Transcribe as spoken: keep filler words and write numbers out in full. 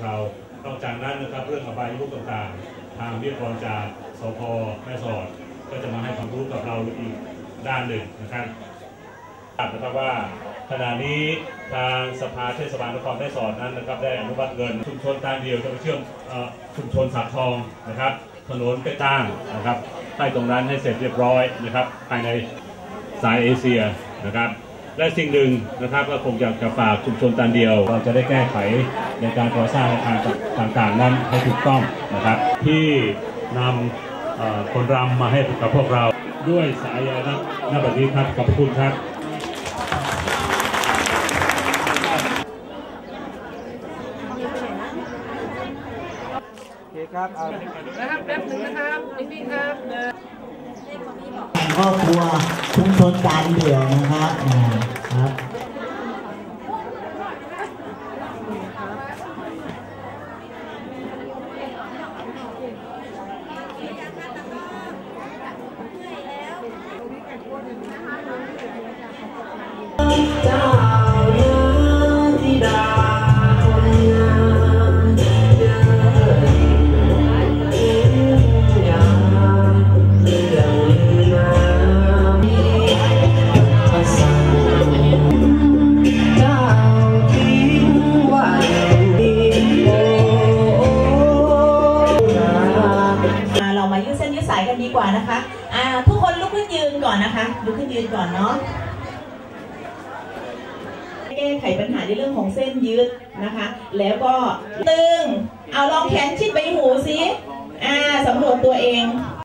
เรานอกจากนั้นนะครับเรื่องอบายมุขต่างๆทางวิทยากรจากสพ.แม่สอดก็จะมาให้ความรู้กับเราอีกด้านหนึ่งนะครับนะครับว่าขณะนี้ทางสภาเทศบาลนครแม่สอดนั้นนะครับได้อนุมัติเงินชุมชนตาเดียวจะไปเชื่อมชุมชนสาทองนะครับถนนไปตั้งนะครับให้ตรงนั้นให้เสร็จเรียบร้อยนะครับภายในสายเอเชียนะครับและสิ่งหนึ่งนะครับก็คงอยากจะฝากชุมชนตาเดียวเราจะได้แก้ไขในการก่อสร้างอาคารต่างๆนั้นให้ถูกต้องนะครับที่นำคนรำมาให้กับพวกเราด้วยสายนะณบัดนี้ครับขอบคุณครับครับเอานะครับแป๊บนึงนะครับนิ่งๆครับครอบครัวชุมชนจานเดี่ยวนะครับครับเจ้าเนื้อธิดากันดีกว่านะคะอ่าทุกคนลุกขึ้นยืนก่อนนะคะลุกขึ้นยืนก่อนเนาะแก้ไขปัญหาในเรื่องของเส้นยืดนะคะแล้วก็ตึงเอาลองแขนชิดใบหูสิอ่าสำรวจตัวเอง